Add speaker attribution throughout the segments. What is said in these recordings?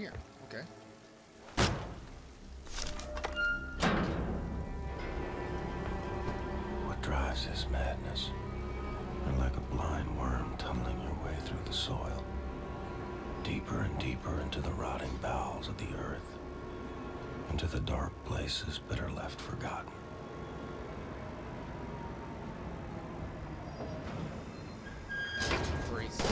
Speaker 1: here. Okay.
Speaker 2: What drives this madness? You're like a blind worm tumbling your way through the soil, deeper and deeper into the rotting bowels of the earth, into the dark places better left forgotten.
Speaker 1: Freeze.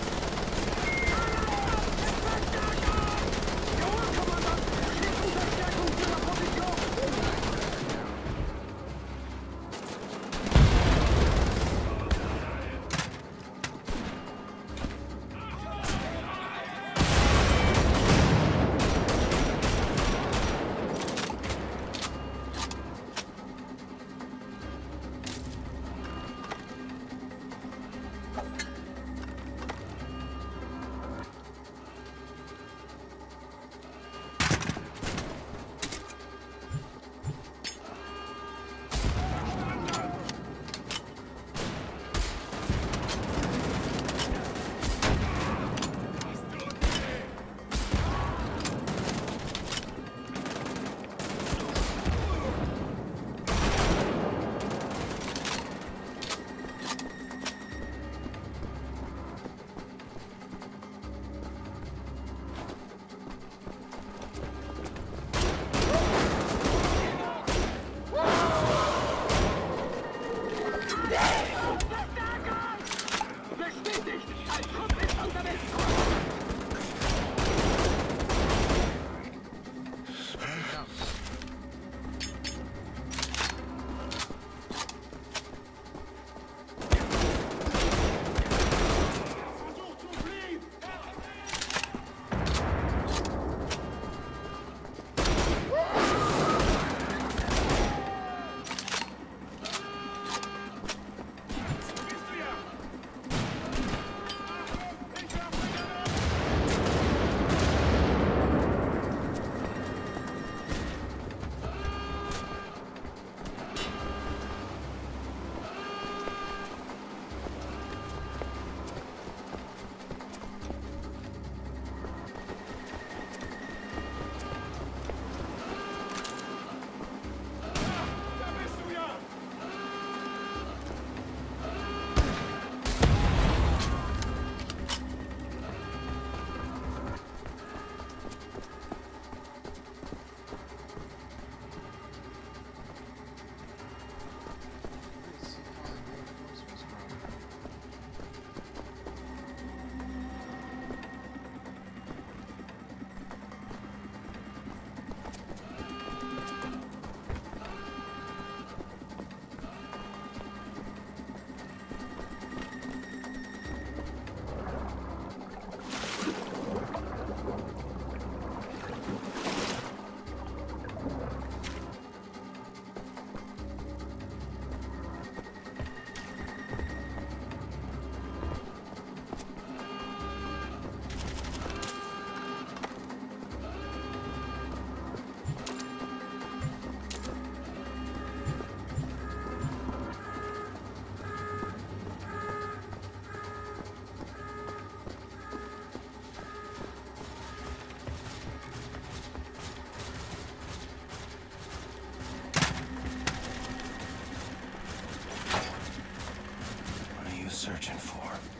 Speaker 2: Searching for.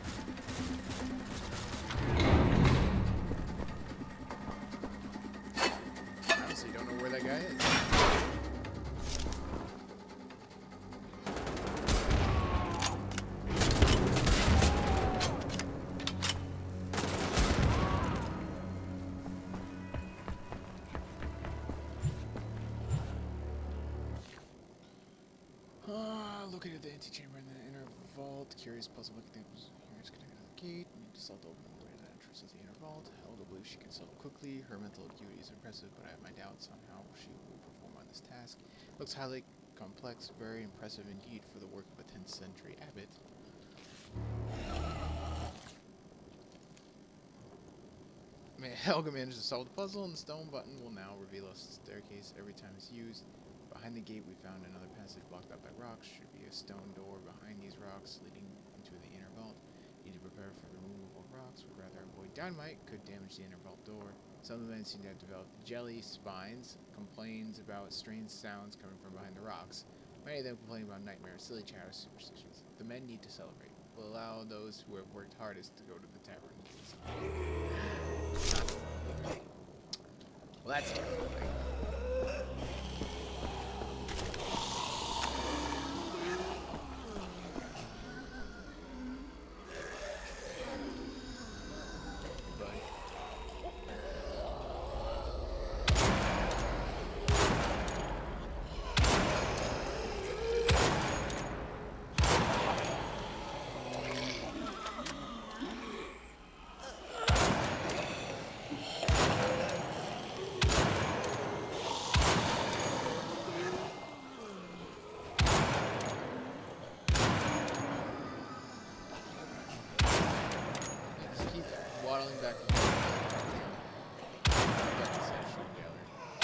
Speaker 1: Honestly, don't know where that guy is. Located the antechamber in the inner vault. Curious puzzle looking things. Here is connected to the gate. Need to solve the open the way to the entrance of the inner vault. Helga believes she can solve it quickly. Her mental acuity is impressive, but I have my doubts on how she will perform on this task. Looks highly complex, very impressive indeed for the work of a 10th century abbot. Helga managed to solve the puzzle, and the stone button will now reveal us the staircase every time it's used. Behind the gate, we found another passage blocked up by rocks. Should be a stone door behind these rocks leading into the inner vault. Need to prepare for the removal of rocks. Would rather avoid dynamite. Could damage the inner vault door. Some of the men seem to have developed jelly spines, complains about strange sounds coming from behind the rocks. Many of them complain about nightmares, silly chatter, superstitions. The men need to celebrate. We'll allow those who have worked hardest to go to the tavern. Well, that's terrible. Waddling back to the session together.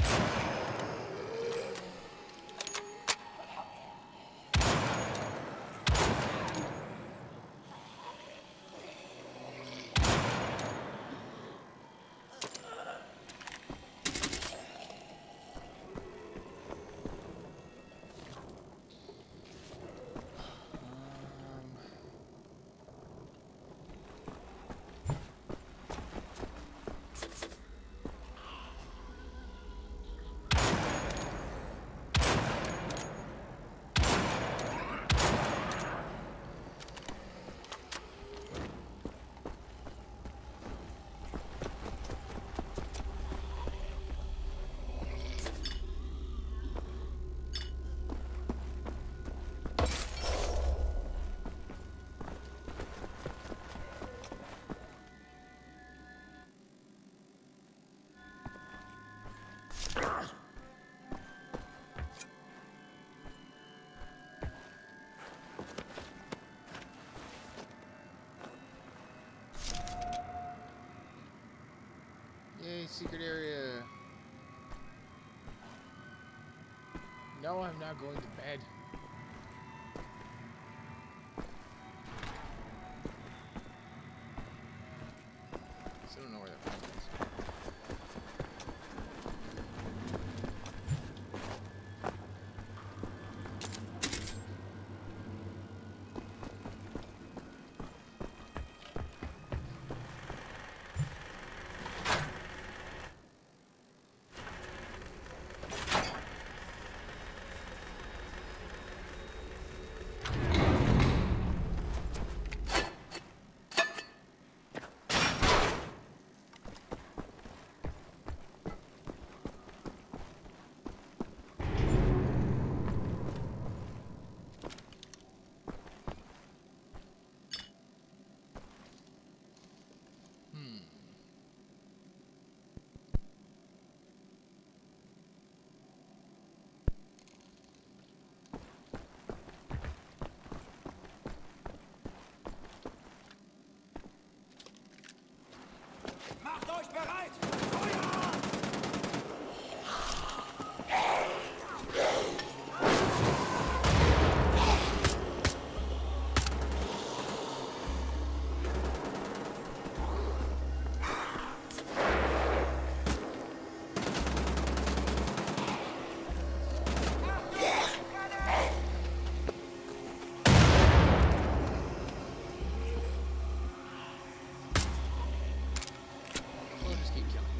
Speaker 1: Yay, secret area. No, I'm not going to bed. Still don't know where that one is.
Speaker 3: Macht euch bereit! Feuer!
Speaker 1: We'll just keep killing.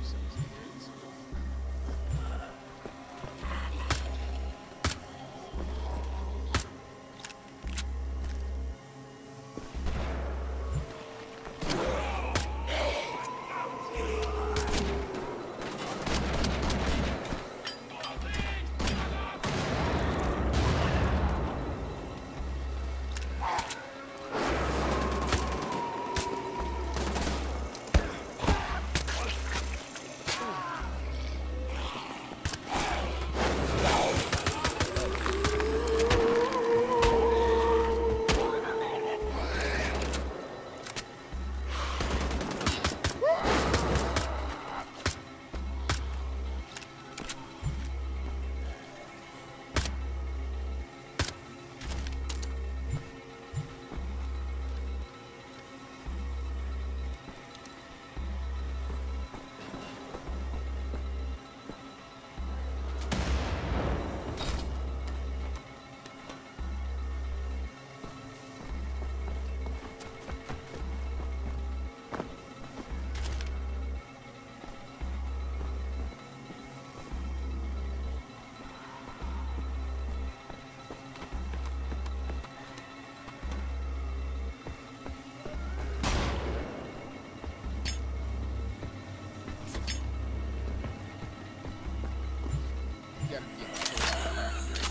Speaker 1: gotta get close to the map here.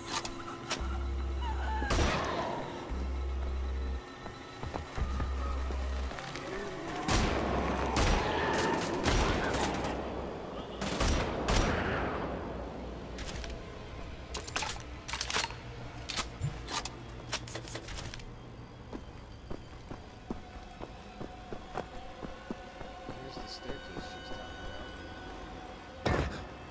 Speaker 1: Here's the staircase she was talking about.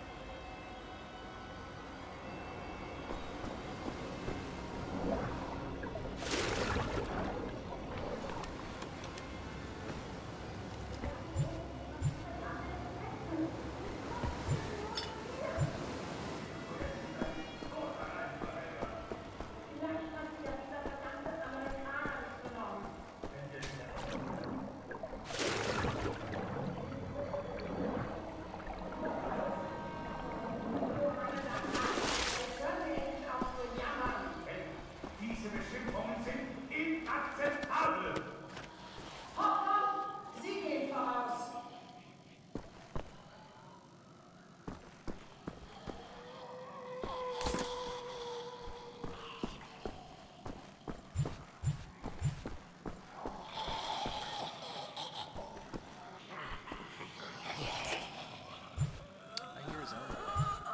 Speaker 3: Diese Beschimpfungen sind inakzeptabel!
Speaker 4: Hauptmann, Sie gehen voraus.
Speaker 1: I hear his own.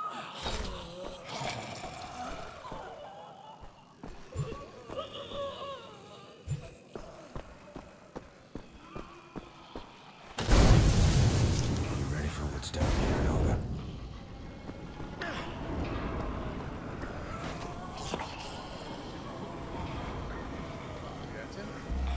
Speaker 2: You ready for what's down here, Helga?
Speaker 1: That's him?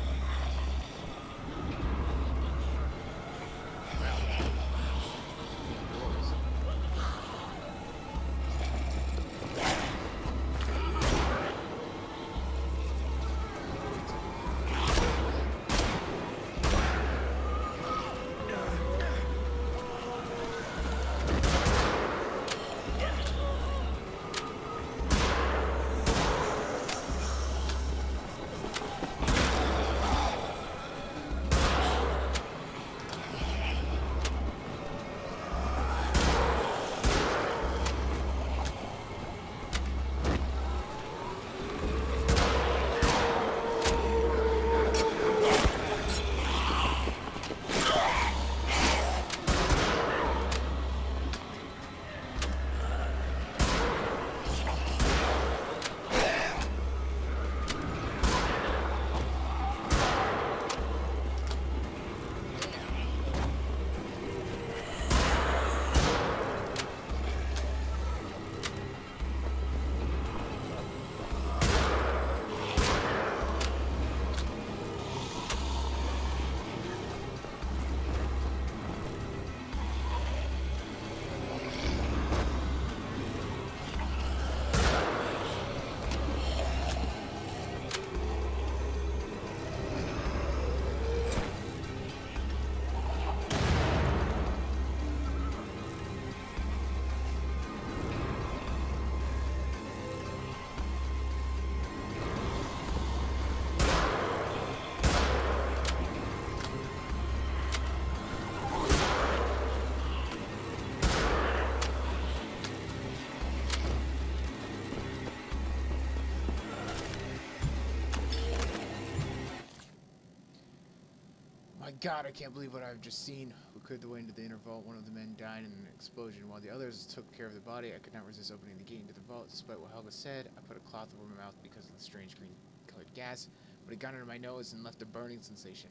Speaker 1: My god, I can't believe what I've just seen. We cleared the way into the inner vault. One of the men died in an explosion. While the others took care of the body, I could not resist opening the gate into the vault. Despite what Helga said, I put a cloth over my mouth because of the strange green-colored gas, but it got under my nose and left a burning sensation.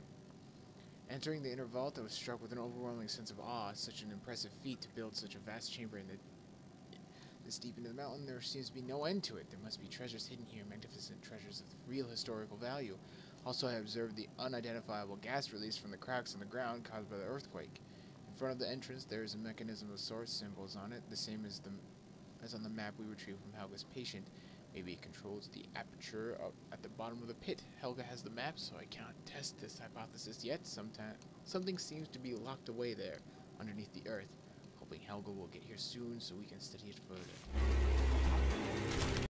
Speaker 1: Entering the inner vault, I was struck with an overwhelming sense of awe. Such an impressive feat to build such a vast chamber in this deep into the mountain. There seems to be no end to it. There must be treasures hidden here, magnificent treasures of real historical value. Also, I observed the unidentifiable gas release from the cracks in the ground caused by the earthquake. In front of the entrance, there is a mechanism of source symbols on it, the same as on the map we retrieved from Helga's patient. Maybe it controls the aperture at the bottom of the pit. Helga has the map, so I can't test this hypothesis yet. Something seems to be locked away there, underneath the earth. Hoping Helga will get here soon so we can study it further.